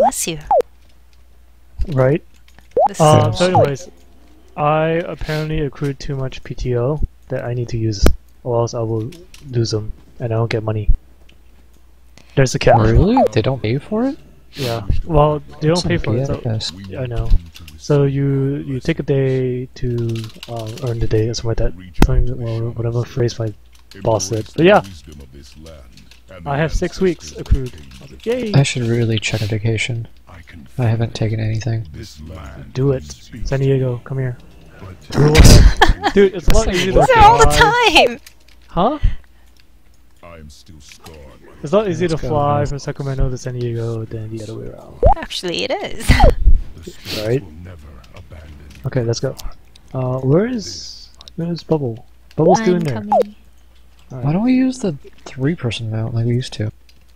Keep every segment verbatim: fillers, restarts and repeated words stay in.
bless you. Right? This Um, is so anyways, I apparently accrued too much P T O that I need to use, or else I will lose them and I don't get money. There's a cap. Really? They don't pay you for it? Yeah. Well, they don't That's pay for it. So, yes. I know. So you you take a day to uh, earn the day or something like that. Something, well, whatever phrase my boss said. But yeah, I have six weeks accrued. Yay! I should really check a vacation. I haven't taken anything. Do it, San Diego. Come here. Dude, it's a lot easier to He's there all the fly. time! Huh? I'm still scarred. It's not easy to Let's go, fly man. from Sacramento to San Diego than the other way around. Actually, it is. Right? Okay, let's go. Uh, where is where is Bubble? Bubble's still in I'm there. coming. Why don't we use the three-person mount like we used to?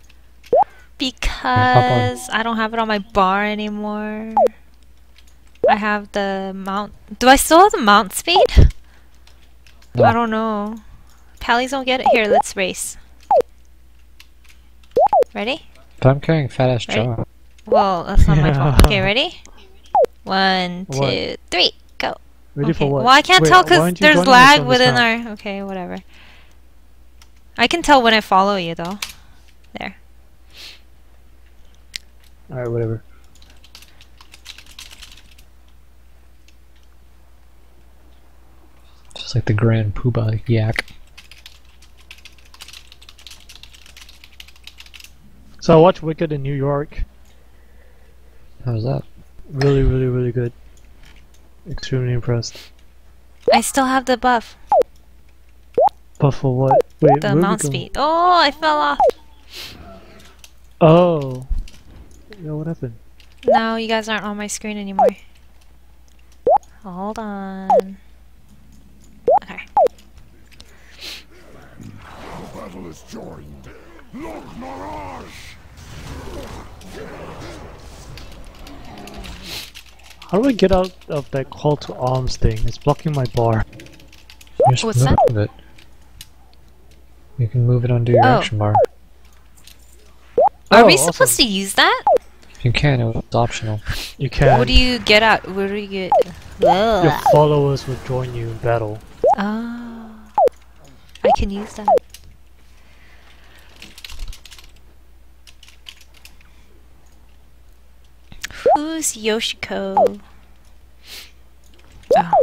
Because I don't have it on my bar anymore. I have the mount. Do I still have the mount speed? No. I don't know. Pallies don't get it. Here, let's race. Ready? But I'm carrying fat-ass Right. Joe. Well, that's not my Yeah. fault. Okay, ready? One, What? two, three, go. Ready Okay. for what? Well, I can't Wait, tell why because aren't you there's joining us lag on this within map? our. Okay, whatever. I can tell when I follow you though. There. Alright, whatever. Just like the Grand Poobah yak. So I watched Wicked in New York. How's that? Really, really, really good. Extremely impressed. I still have the buff. But for what? Wait, The where we mount going? speed. Oh, I fell off. Oh. Yeah, what happened? No, you guys aren't on my screen anymore. Hold on. Okay. Battle is joined. Look, Mirage! How do I get out of that call to arms thing? It's blocking my bar. You just What's that? move it. You can move it under your Oh. action bar. Are Oh, we awesome. supposed to use that? You can, it's optional. You can. What do you get out? Where do you get? Your Ugh. followers will join you in battle. Oh. I can use that. Who's Yoshiko? Oh.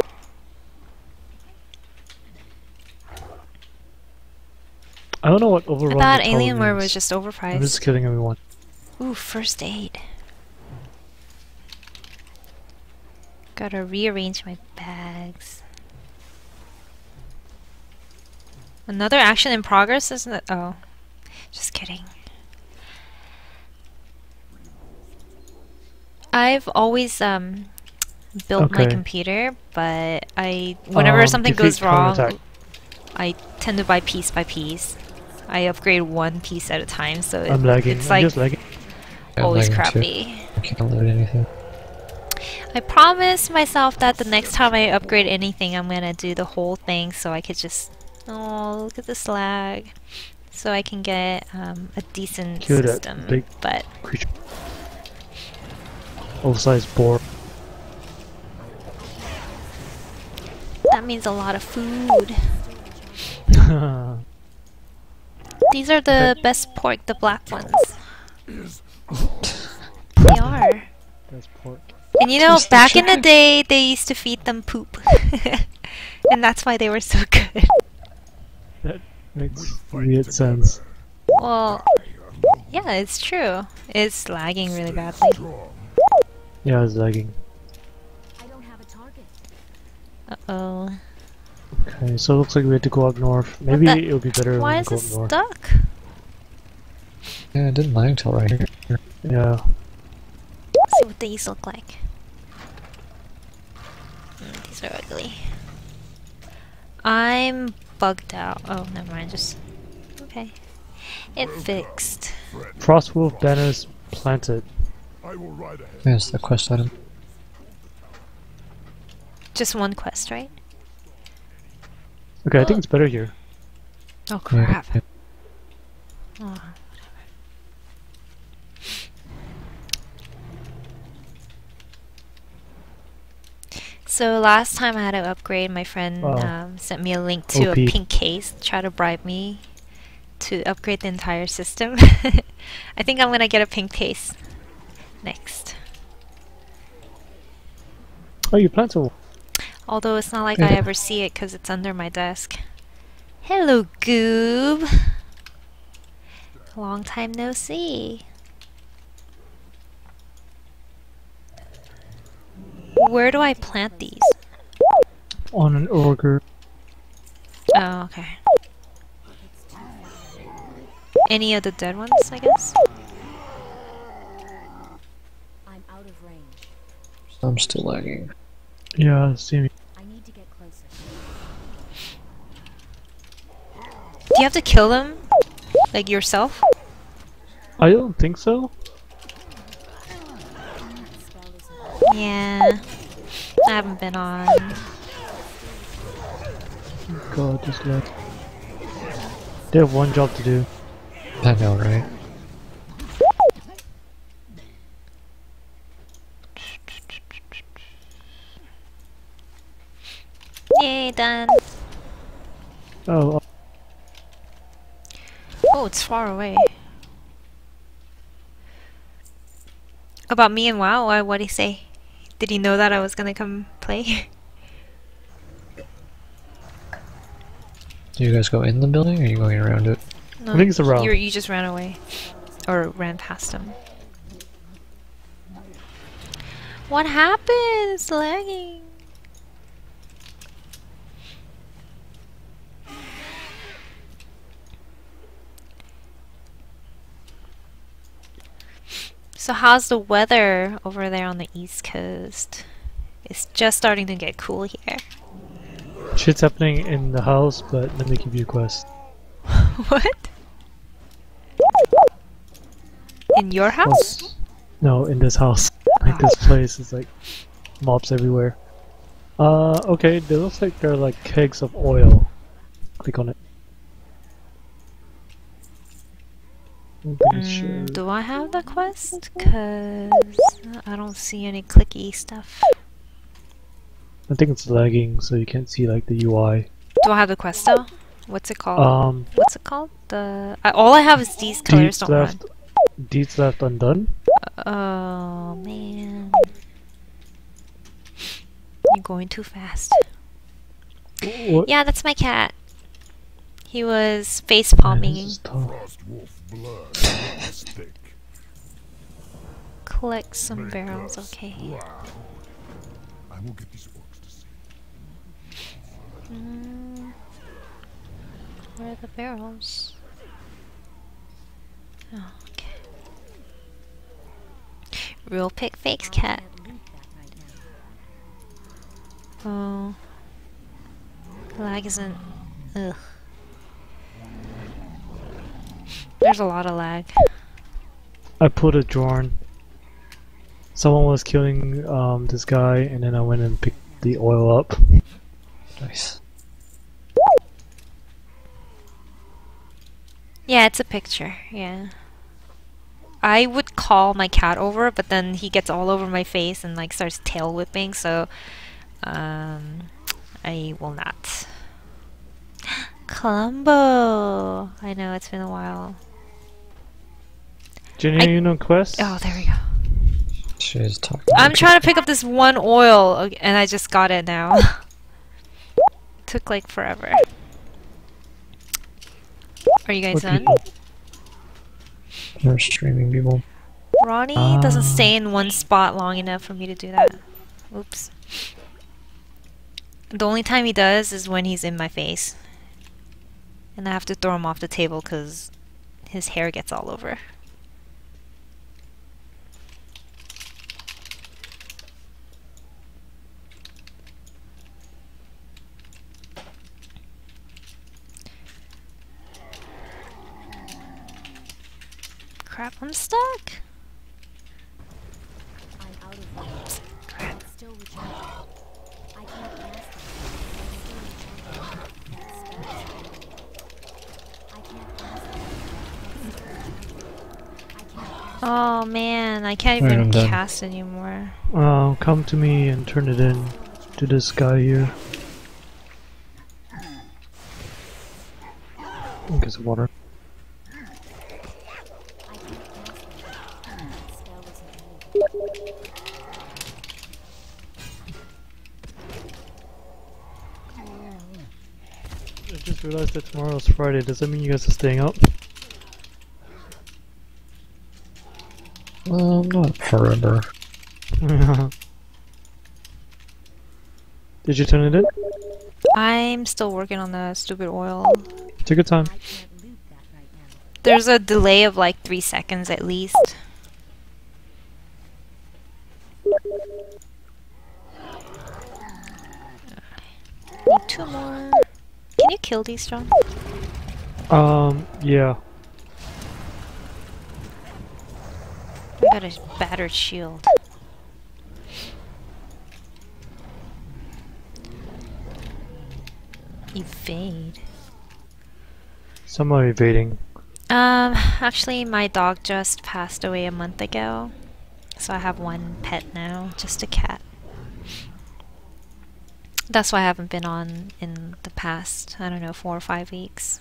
I don't know what I overrun thought the total Alienware was means. just I'm overpriced. just killing everyone. Ooh, first aid. Gotta rearrange my bags. Another action in progress, isn't it? Oh. Just kidding. I've always um built my Okay. computer, but I whenever Um, something defeat goes wrong, counterattack. I tend to buy piece by piece. I upgrade one piece at a time, so it, I'm lagging. it's I'm like just lagging. I'm always lagging too. crappy. I can't load anything. I promised myself that the next time I upgrade anything, I'm gonna do the whole thing so I could just. Oh, look at this lag. So I can get um, a decent Kill that system. big- But Creature. Oversized boar. that means a lot of food. These are the best pork, the black ones. They are. That's pork. And you know, back in the day, they used to feed them poop. And that's why they were so good. That makes weird sense. Well, yeah, it's true. It's lagging really badly. Yeah, it's lagging. Uh-oh. Okay, so it looks like we had to go up north. Maybe the- it'll be better Why when is we it go up north. stuck? Yeah, it didn't lag until right here. Yeah. Let's see what these look like. Mm, these are ugly. I'm bugged out. Oh, never mind. Just okay. It fixed. Frostwolf banners planted. I will ride ahead. Yeah, it's the quest item. Just one quest, right? Okay, I think it's better here. Oh Yeah, crap. yeah. Oh, whatever. So last time I had to upgrade, my friend Wow. um, sent me a link to O P. a pink case, try to bribe me to upgrade the entire system. I think I'm gonna get a pink case next. Oh, you plan to? Although it's not like Yeah. I ever see it because it's under my desk. Hello, Goob! Long time no see. Where do I plant these? On an ogre. Oh, okay. Any of the dead ones, I guess? I'm out of range. I'm still lagging. Yeah, see me. I need to get closer. Do you have to kill them? Like yourself? I don't think so. Spell isn't Yeah. I haven't been on. God, this lag. They have one job to do. I know, right? Yay, done. Oh, Oh, it's far away. About me and WoW? Why, what'd he say? Did he know that I was gonna come play? Do you guys go in the building or are you going around it? No, I think it's around. You, you just ran away. Or ran past him. What happened? It's lagging. So how's the weather over there on the East Coast? It's just starting to get cool here. shit's happening in the house, but let me give you a quest. What? In your house? No, in this house. Like this place is like mobs everywhere. Uh, okay, they looks like they're like kegs of oil. Click on it. I'm pretty sure. Mm, do I have the quest? Cause I don't see any clicky stuff. I think it's lagging, so you can't see like the U I. Do I have the quest though? What's it called? Um, What's it called? The I, all I have is these colors. deeds Don't left, deeds left undone. run. Oh man, you're going too fast. What? Yeah, that's my cat. He was face Man, palming. this is tough. Frost wolf blood on a stick. Collect some Make barrels. us Okay. proud. I will get these orcs to see. Mm, where are the barrels? Oh, okay. Real pick fakes cat. can't loot that right now. Oh. Lag isn't. Ugh. There's a lot of lag. I put a drone. Someone was killing um, this guy, and then I went and picked the oil up. Nice. Yeah, it's a picture. Yeah. I would call my cat over, but then he gets all over my face and like starts tail whipping, so um I will not. Columbo! I know, it's been a while. Jenny, I- are you know quest? Oh, there we go. She's talking. I'm to trying to pick up this one oil, ag- and I just got it now. Took like forever. Are you guys What done? people? They're streaming people. Ronnie Ah. doesn't stay in one spot long enough for me to do that. Oops. The only time he does is when he's in my face. And I have to throw him off the table because his hair gets all over. Crap, I'm stuck. I'm out of range. Crap. It's still recharging. I can't pass them. It's still recharging. I can't pass them. It's still recharging. I can't pass them. Oh man, I can't Alright, even I'm done. cast anymore. Uh, come to me and turn it in. to this guy here. Get some water. I can't cast them. That spell isn't needed. I just realized that tomorrow's Friday. Does that mean you guys are staying up? Well, not forever. Did you turn it in? I'm still working on the stupid oil. Take your time. I can't loot that right now. There's a delay of like three seconds at least. Need two more. Can you kill these, John? Um, yeah. I got a battered shield. Evade. Some are evading. Um, actually, my dog just passed away a month ago, so I have one pet now, just a cat. That's why I haven't been on in the past, I don't know, four or five weeks.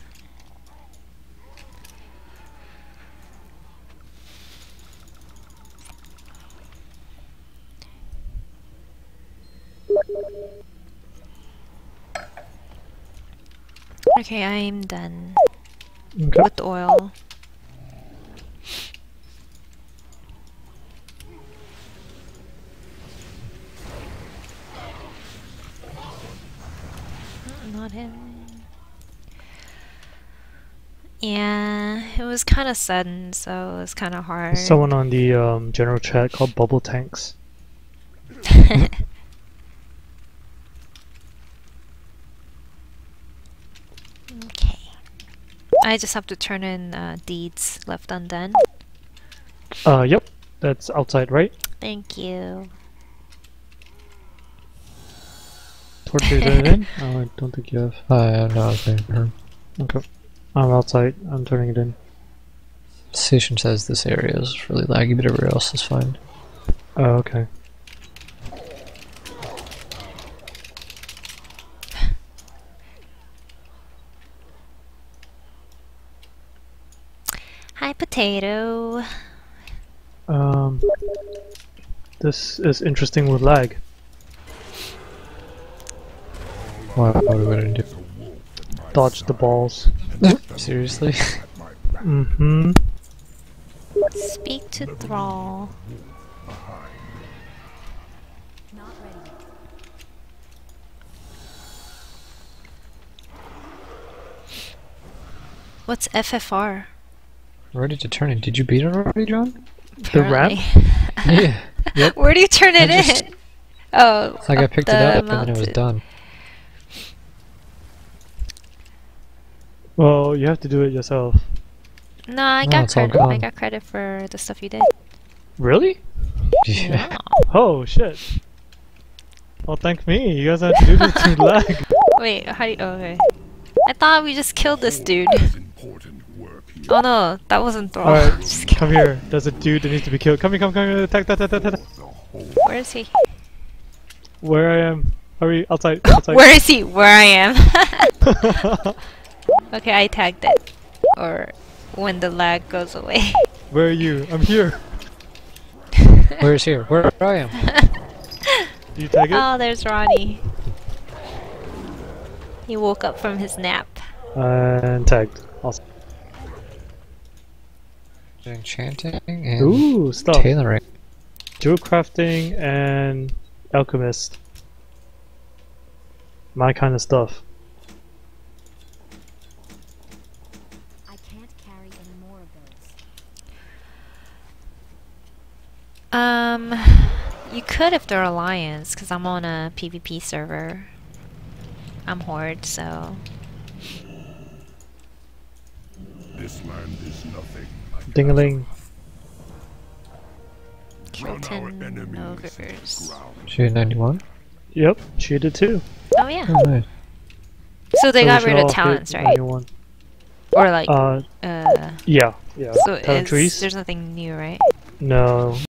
Okay, I'm done Okay. with the oil. Mm, Not him. Yeah, it was kind of sudden, so it was kind of hard. There's someone on the um, general chat called Bubble Tanks. Okay. I just have to turn in uh, deeds left undone. Uh, yep. That's outside, right? Thank you. Torture is it in? Oh, I don't think you have. I have not been her. Okay. I'm outside. I'm turning it in. Station says this area is really laggy, but everywhere else is fine. Oh, okay. Hi, potato. Um, this is interesting with lag. What, what are we gonna do? Dodge the balls. Seriously? Mm-hmm. Speak to Thrall. Not ready. What's F F R? Ready to turn it. Did you beat it already, John? The ramp? Apparently. Yeah. Where do you turn it I just- in? Oh, It's like I up picked it the up and then it was mountain. done. Well, you have to do it yourself. No, I No, got it's all credit. I gone. got credit for the stuff you did. Really? Yeah. Oh, shit. Well, thank me. You guys have to do this through lag. Wait, how do you? Oh, okay. I thought we just killed this dude. Important work here. Oh no, that wasn't Thrall. Alright, Just kidding. come here. There's a dude that needs to be killed. Come here, come, come, come. Attack, attack, attack, attack. Where is he? Where I am. Hurry, outside, outside. Where is he? Where I am. Okay, I tagged it. Or when the lag goes away. Where are you? I'm here. Where's here? Where I am? Do you tag it? Oh, there's Ronnie. He woke up from his nap. And tagged. Awesome. Enchanting and Ooh, stuff. tailoring. Jewel crafting and alchemist. My kind of stuff. I can't carry any more of those. Um, you could if they're Alliance, because I'm on a PvP server. I'm Horde, so... This land is nothing. like Ding-a-ling. Run our Kilton enemies Ogres. ground. G ninety-one? Yep, she did too. Oh yeah. Oh, nice. So they So we got should rid of all hit talents, right? ninety-one. Or like, Uh, uh... yeah, yeah. So Talent it's, trees? there's nothing new, right? No.